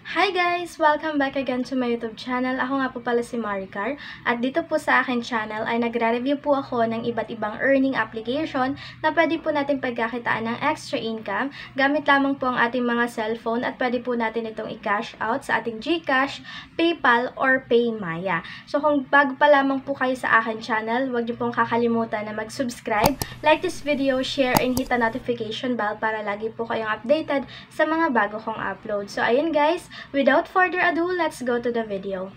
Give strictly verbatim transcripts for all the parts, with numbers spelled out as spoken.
Hi guys! Welcome back again to my YouTube channel. Ako nga po pala si Maricar. At dito po sa akin channel ay nagre-review po ako ng iba't ibang earning application na pwede po natin pagkakitaan ng extra income gamit lamang po ang ating mga cellphone at pwede po natin itong i-cash out sa ating GCash, PayPal, or PayMaya. So kung bago pa lamang po kayo sa akin channel, huwag niyo pong kakalimutan na mag-subscribe, like this video, share, and hit the notification bell para lagi po kayong updated sa mga bago kong upload. So ayun guys, without further ado, let's go to the video.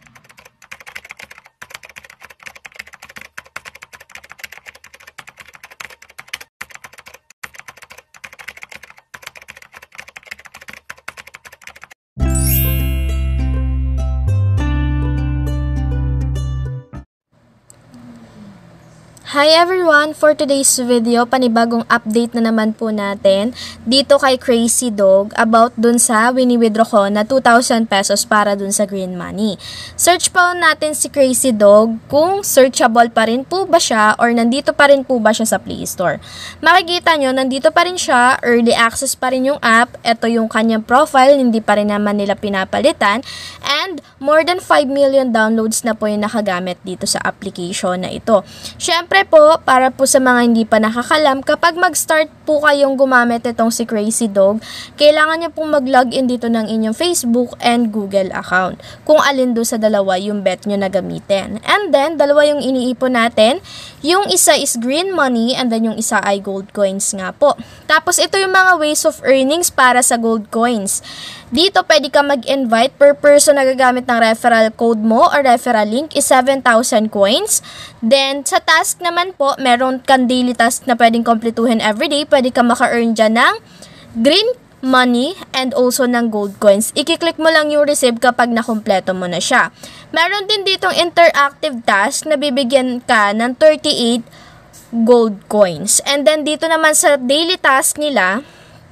Hi everyone! For today's video, panibagong update na naman po natin dito kay Crazy Dog about dun sa wini-withdraw ko na two thousand pesos para dun sa Green Money. Search po natin si Crazy Dog kung searchable pa rin po ba siya or nandito pa rin po ba siya sa Play Store. Makikita nyo, nandito pa rin siya, early access pa rin yung app, ito yung kanyang profile, hindi pa rin naman nila pinapalitan, and more than five million downloads na po yung nakagamit dito sa application na ito. Syempre po, para po sa mga hindi pa nakakalam, kapag mag-start po kayong gumamit itong si Crazy Dog, kailangan nyo pong mag-login dito ng inyong Facebook and Google account. Kung alin do sa dalawa yung bet nyo na gamitin. And then, dalawa yung iniipon natin. Yung isa is Green Money and then yung isa ay Gold Coins nga po. Tapos, ito yung mga ways of earnings para sa Gold Coins. Dito, pwede ka mag-invite per person na gagamit ng referral code mo or referral link is seven thousand coins. Then, sa task naman po, meron kang daily task na pwedeng kompletuhin everyday. Pwede ka maka-earn dyan ng Green Money and also ng Gold Coins. I-click mo lang yung receive kapag nakompleto mo na siya. Meron din ditong interactive task na bibigyan ka ng thirty-eight Gold Coins. And then, dito naman sa daily task nila,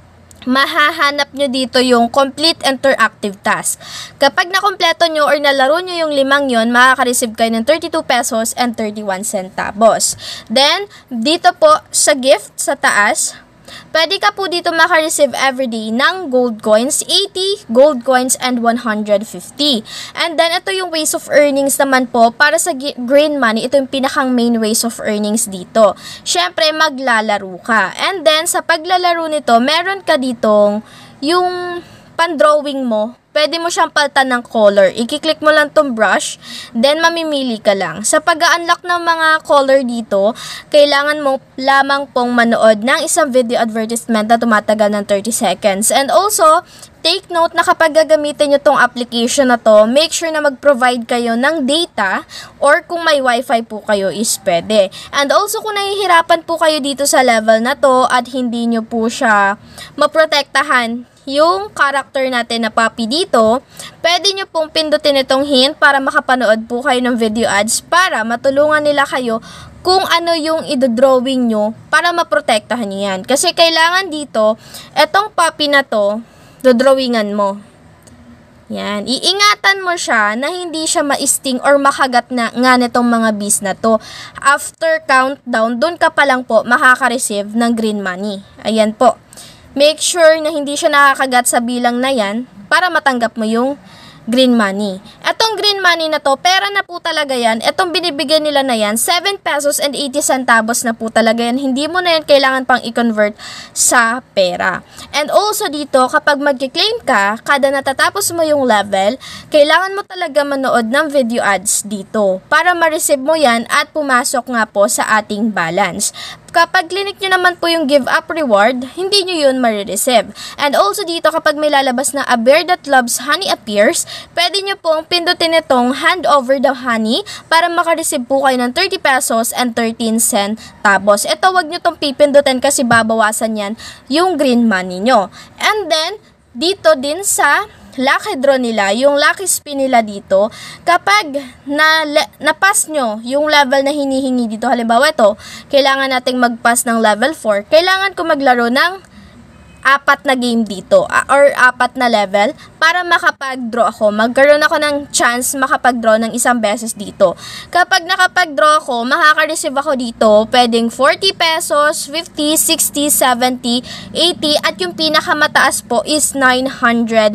mahahanap nyo dito yung complete interactive task. Kapag nakompleto nyo or nalaro nyo yung limang yon, makaka-receive kayo ng thirty-two pesos and thirty-one centavos. Then, dito po sa gift sa taas, pwede ka po dito maka-receive everyday ng gold coins, eighty gold coins and one hundred fifty. And then, ito yung ways of earnings naman po para sa Green Money. Ito yung pinakang main ways of earnings dito. Syempre, maglalaro ka. And then, sa paglalaro nito, meron ka ditong yung pan-drawing mo. Pwede mo siyang palitan ng color. I-click mo lang tong brush, then mamimili ka lang. Sa pag-unlock ng mga color dito, kailangan mo lamang pong manood ng isang video advertisement na tumatagal ng thirty seconds. And also, take note na kapag gagamitin nyo tong application na to, make sure na mag-provide kayo ng data or kung may wifi po kayo is pwede. And also, kung nahihirapan po kayo dito sa level na to at hindi nyo po siya maprotektahan yung character natin na puppy dito, pwede nyo pong pindutin itong hint para makapanood po kayo ng video ads para matulungan nila kayo kung ano yung idodrawing nyo para maprotektahan nyo yan. Kasi kailangan dito, etong puppy na to, dodrawingan mo. Yan. Iingatan mo siya na hindi siya ma-sting or makagat na nga nitong mga bees na to. After countdown, dun ka pa lang po makaka-receive ng Green Money. Ayan po. Make sure na hindi siya nakakagat sa bilang na yan para matanggap mo yung Green Money. Etong Green Money na to, pera na po talaga yan. Etong binibigyan nila na yan, seven pesos and eighty centavos na po talaga yan. Hindi mo na yan kailangan pang i-convert sa pera. And also dito, kapag mag-claim ka, kada natatapos mo yung level, kailangan mo talaga manood ng video ads dito para ma-receive mo yan at pumasok nga po sa ating balance. Kapag clinic nyo naman po yung give up reward, hindi nyo yun marireceive. And also dito, kapag may lalabas na a bear that loves honey appears, pwede nyo pong pindutin itong hand over the honey para makareceive po kayo ng thirty pesos and thirteen centavos. Ito, wag nyo tong pipindutin kasi babawasan yan yung Green Money nyo. And then, dito din sa lucky draw nila, yung lucky spin nila dito, kapag na, na-pass nyo yung level na hinihingi dito, halimbawa ito, kailangan nating mag-pass ng level four, kailangan ko maglaro ng apat na game dito or apat na level para makapag-draw ako. Magkaroon ako ng chance makapag-draw ng isang beses dito. Kapag nakapag-draw ako, makaka-receive ako dito pwedeng forty pesos, fifty, sixty, seventy, eighty at yung pinakamataas po is nine hundred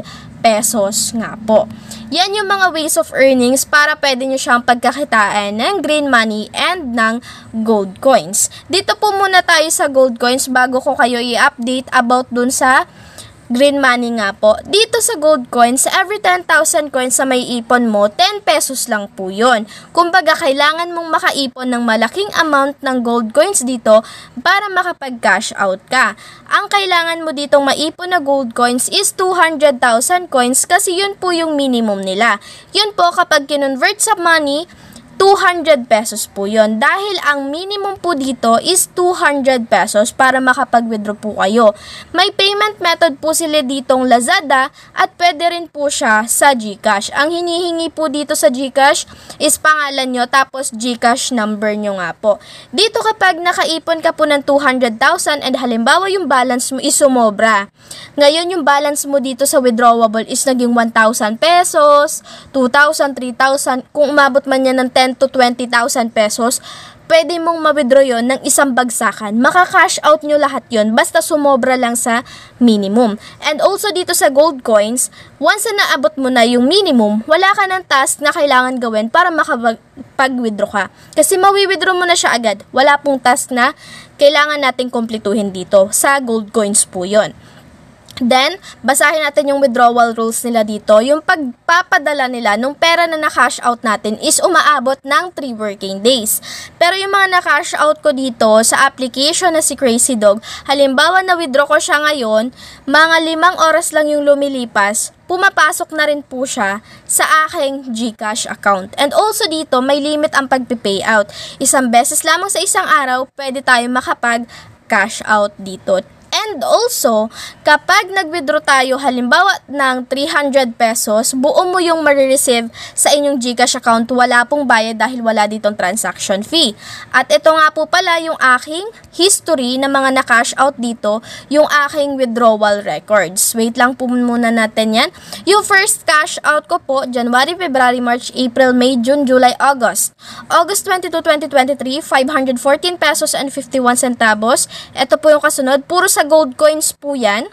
pesos nga po. Yan yung mga ways of earnings para pwede nyo siyang pagkakitaan ng green money and ng gold coins. Dito po muna tayo sa gold coins bago ko kayo i-update about dun sa green money nga po. Dito sa gold coins, every ten thousand coins na may ipon mo, ten pesos lang po yun. Kumbaga, kailangan mong makaipon ng malaking amount ng gold coins dito para makapag-cash out ka. Ang kailangan mo ditong maipon na gold coins is two hundred thousand coins kasi yun po yung minimum nila. Yun po kapag kinonvert sa money, two hundred pesos po yon. Dahil ang minimum po dito is two hundred pesos para makapag-withdraw po kayo. May payment method po sila ditong Lazada at pwede rin po siya sa GCash. Ang hinihingi po dito sa GCash is pangalan nyo tapos GCash number nyo nga po. Dito kapag nakaipon ka po ng two hundred thousand and halimbawa yung balance mo is sumobra. Ngayon yung balance mo dito sa withdrawable is naging one thousand pesos, two thousand, three thousand. Kung umabot man yan ng ten to twenty thousand pesos, pwede mong ma-withdraw yon ng isang bagsakan. Maka-cash out nyo lahat yon basta sumobra lang sa minimum. And also dito sa gold coins, once na naabot mo na yung minimum, wala ka ng task na kailangan gawin para makapag-withdraw ka. Kasi mawi-withdraw mo na siya agad. Wala pong task na kailangan nating kumpletuhin dito. Sa gold coins po yon. Then, basahin natin yung withdrawal rules nila dito. Yung pagpapadala nila nung pera na na-cash out natin is umaabot ng three working days. Pero yung mga na-cash out ko dito sa application na si Crazy Dog, halimbawa na-withdraw ko siya ngayon, mga limang oras lang yung lumilipas, pumapasok na rin po siya sa aking GCash account. And also dito, may limit ang pag-payout. Isang beses lamang sa isang araw, pwede tayo makapag-cash out dito. And also, kapag nag-withdraw tayo halimbawa ng three hundred pesos, buo mo yung marireceive sa inyong GCash account, wala pong bayad dahil wala ditong transaction fee. At ito nga po pala yung aking history ng mga na-cash out dito, yung aking withdrawal records. Wait lang po muna natin yan. Yung first cash out ko po, January, February, March, April, May, June, July, August. August twenty-two, twenty twenty-three, five hundred fourteen pesos and fifty-one centavos. Ito po yung kasunod, puro sa gold coins po yan.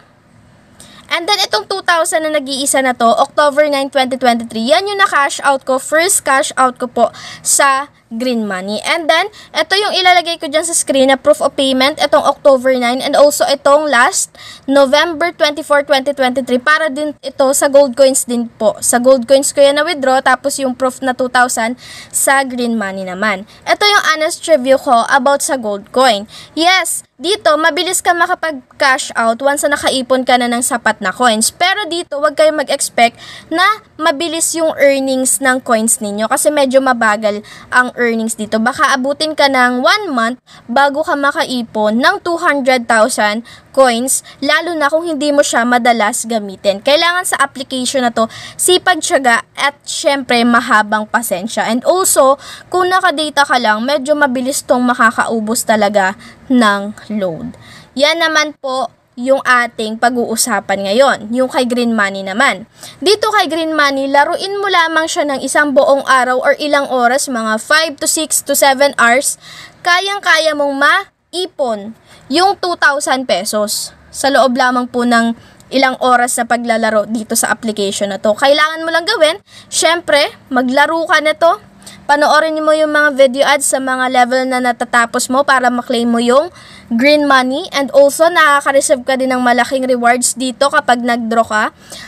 And then, itong two thousand na nag-iisa na to, October ninth, twenty twenty-three, yan yung na-cash out ko, first cash out ko po sa green money. And then, ito yung ilalagay ko dyan sa screen na proof of payment, itong October ninth, and also itong last, November twenty-fourth, twenty twenty-three, para din ito sa gold coins din po. Sa gold coins ko yan na-withdraw, tapos yung proof na two thousand sa green money naman. Ito yung honest review ko about sa gold coin. Yes, dito, mabilis ka makapag-cash out once na nakaipon ka na ng sapat na coins. Pero dito, wag kayo mag-expect na mabilis yung earnings ng coins ninyo kasi medyo mabagal ang earnings dito. Baka abutin ka ng one month bago ka makaipon ng two hundred thousand coins, lalo na kung hindi mo siya madalas gamitin. Kailangan sa application na to, sipag, tiyaga, at syempre mahabang pasensya. And also, kung nakadata ka lang, medyo mabilis tong makakaubos talaga ng load. Yan naman po yung ating pag-uusapan ngayon, yung kay green money naman. Dito kay green money, laruin mo lamang siya ng isang buong araw or ilang oras, mga five to six to seven hours, kayang-kaya mong maipon yung two thousand pesos sa loob lamang po ng ilang oras na paglalaro dito sa application na to. Kailangan mo lang gawin, syempre, maglaro ka na to. Panoorin mo yung mga video ads sa mga level na natatapos mo para maklaim mo yung green money. And also, nakaka-receive ka din ng malaking rewards dito kapag nag-draw ka.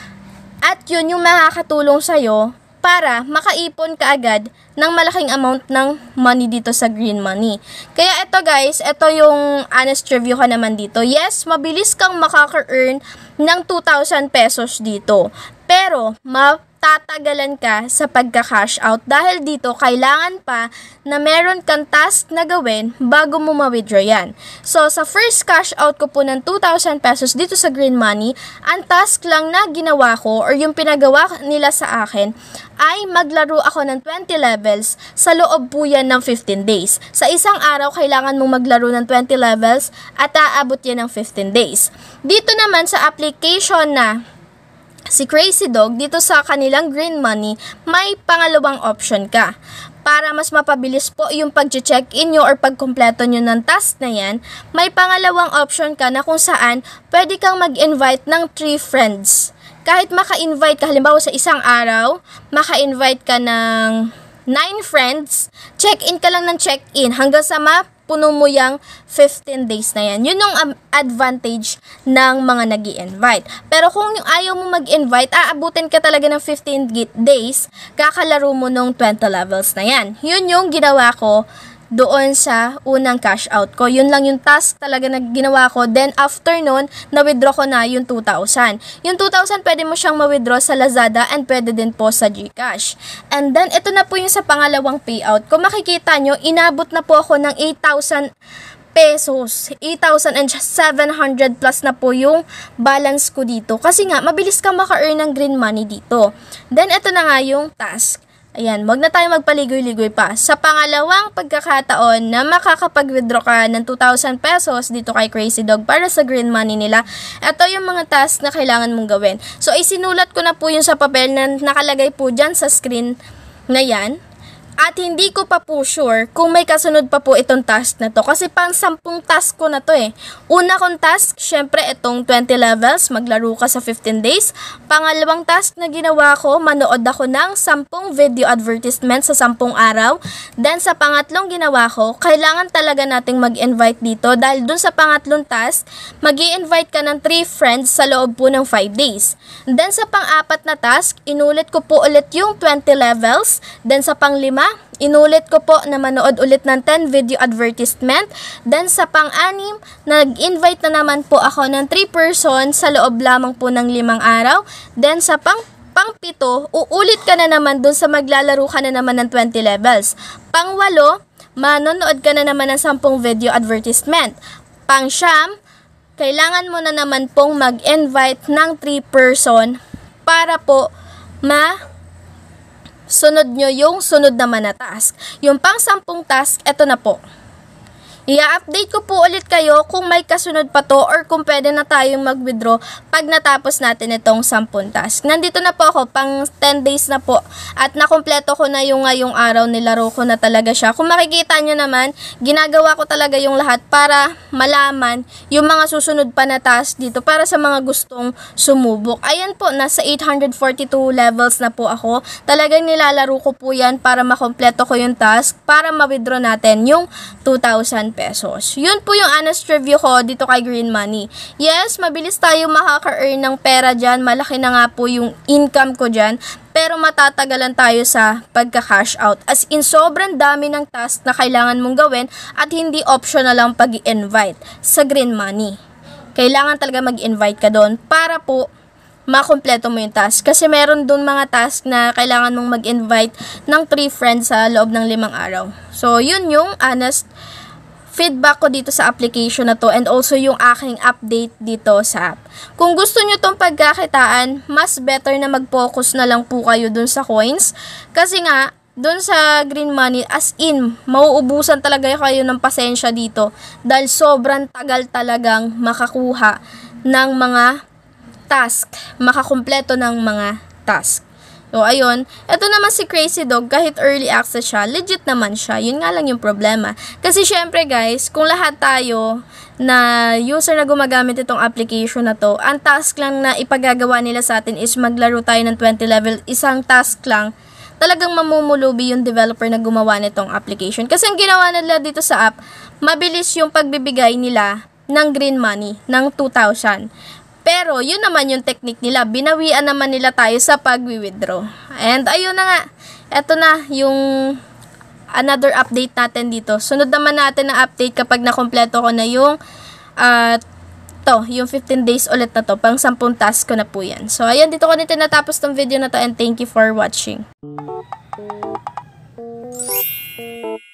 At yun yung makakatulong sa'yo para makaipon ka agad ng malaking amount ng money dito sa green money. Kaya ito guys, ito yung honest review ka naman dito. Yes, mabilis kang makaka-earn ng two thousand pesos dito. Pero, ma tatagalan ka sa pagka-cash out dahil dito kailangan pa na meron kang task na gawin bago mo ma-withdraw yan. So, sa first cash out ko po ng two thousand pesos dito sa green money, ang task lang na ginawa ko or yung pinagawa nila sa akin ay maglaro ako ng twenty levels sa loob po yan ng fifteen days. Sa isang araw, kailangan mong maglaro ng twenty levels at aabot yan ng fifteen days. Dito naman sa application na si Crazy Dog, dito sa kanilang green money, may pangalawang option ka. Para mas mapabilis po yung pag-check-in nyo or pagkumpleto nyo ng task na yan, may pangalawang option ka na kung saan pwede kang mag-invite ng three friends. kahit maka-invite ka, halimbawa sa isang araw, maka-invite ka ng nine friends, check-in ka lang ng check-in hanggang sa mapuno mo yung fifteen days na yan. Yun yung um, advantage ng mga nag-i-invite. Pero kung yung ayaw mo mag-invite, aabutin ka talaga ng fifteen days, kakalaro mo nung twenty levels na yan. Yun yung ginawa ko doon sa unang cash out ko. Yun lang yung task talaga na ginawa ko. Then, after nun, na-withdraw ko na yung two thousand. Yung two thousand, pwede mo siyang ma-withdraw sa Lazada and pwede din po sa GCash. And then, ito na po yung sa pangalawang payout. Kung makikita nyo, inabot na po ako ng eight thousand pesos. eight thousand seven hundred plus na po yung balance ko dito. Kasi nga, mabilis ka maka-earn ng green money dito. Then, ito na nga yung task. Ayan, wag na tayo magpaligoy-ligoy pa. Sa pangalawang pagkakataon na makakapag-withdraw ka ng two thousand pesos dito kay Crazy Dog para sa green money nila, ito yung mga task na kailangan mong gawin. So, isinulat ko na po yung sa papel na nakalagay po dyan sa screen na yan. At hindi ko pa po sure kung may kasunod pa po itong task na to. Kasi pang sampung task ko na to eh. Una kong task, syempre itong twenty levels, maglaro ka sa fifteen days. Pangalawang task na ginawa ko, manood ako ng sampung video advertisement sa sampung araw. Then sa pangatlong ginawa ko, kailangan talaga nating mag-invite dito. Dahil dun sa pangatlong task, mag-i-invite ka ng three friends sa loob po ng five days. Then sa pang-apat na task, inulit ko po ulit yung twenty levels. Then sa pang-lima, inulit ko po na manood ulit ng ten video advertisement. Then sa pang-anim, nag-invite na naman po ako ng three person sa loob lamang po ng limang araw. Then sa pang pang-pito, uulit ka na naman dun sa maglalaro ka na naman ng twenty levels. Pang-walo, manonood ka na naman ng sampung video advertisement. Pang-siyam, kailangan mo na naman pong mag-invite ng three person para po ma sunod nyo yung sunod naman na task. Yung pang sampung task, eto na po. I-update ko po ulit kayo kung may kasunod pa to or kung pwede na tayong mag-withdraw pag natapos natin itong sampung task. Nandito na po ako, pang ten days na po. At nakompleto ko na yung ngayong araw, nilaro ko na talaga siya. Kung makikita nyo naman, ginagawa ko talaga yung lahat para malaman yung mga susunod pa na task dito para sa mga gustong sumubok. Ayan po, nasa eight hundred forty-two levels na po ako. Talagang nilalaro ko po yan para makompleto ko yung task para ma-withdraw natin yung two thousand pesos. Yun po yung honest review ko dito kay Green Money. Yes, mabilis tayo makaka-earn ng pera dyan. Malaki na nga po yung income ko dyan. Pero matatagalan tayo sa pagka-cash out. As in, sobrang dami ng task na kailangan mong gawin at hindi optional lang pag-i-invite sa Green Money. Kailangan talaga mag-invite ka doon para po makompleto mo yung task. Kasi meron doon mga task na kailangan mong mag-invite ng three friends sa loob ng limang araw. So, yun yung honest feedback ko dito sa application na to and also yung aking update dito sa app. Kung gusto nyo tong pagkakitaan, mas better na mag-focus na lang po kayo dun sa coins. Kasi nga, dun sa Green Money, as in, mauubusan talaga kayo ng pasensya dito dahil sobrang tagal talagang makakuha ng mga task, makakumpleto ng mga task. So, ayun. Ito naman si Crazy Dog, kahit early access siya, legit naman siya. Yun nga lang yung problema. Kasi syempre guys, kung lahat tayo na user na gumagamit itong application na to, ang task lang na ipagagawa nila sa atin is maglaro tayo ng twenty level, isang task lang, talagang mamumulubi yung developer na gumawa nitong application. Kasi ang ginawa nila dito sa app, mabilis yung pagbibigay nila ng green money, ng two thousand. Pero, yun naman yung technique nila. Binawian naman nila tayo sa pag-withdraw. And, ayun na nga. Ito na yung another update natin dito. Sunod naman natin na update kapag nakompleto ko na yung uh, to, yung fifteen days ulit na to. Pang sampung task ko na po yan. So, ayun. Dito ko nito natapos tong video na to and thank you for watching.